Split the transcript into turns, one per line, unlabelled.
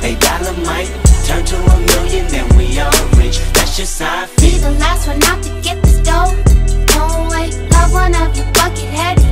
$8 might turn to $1 million, then we all rich. That's just how I feel.
Be the last one out to get this dough. Don't wait, love one of you bucket headed.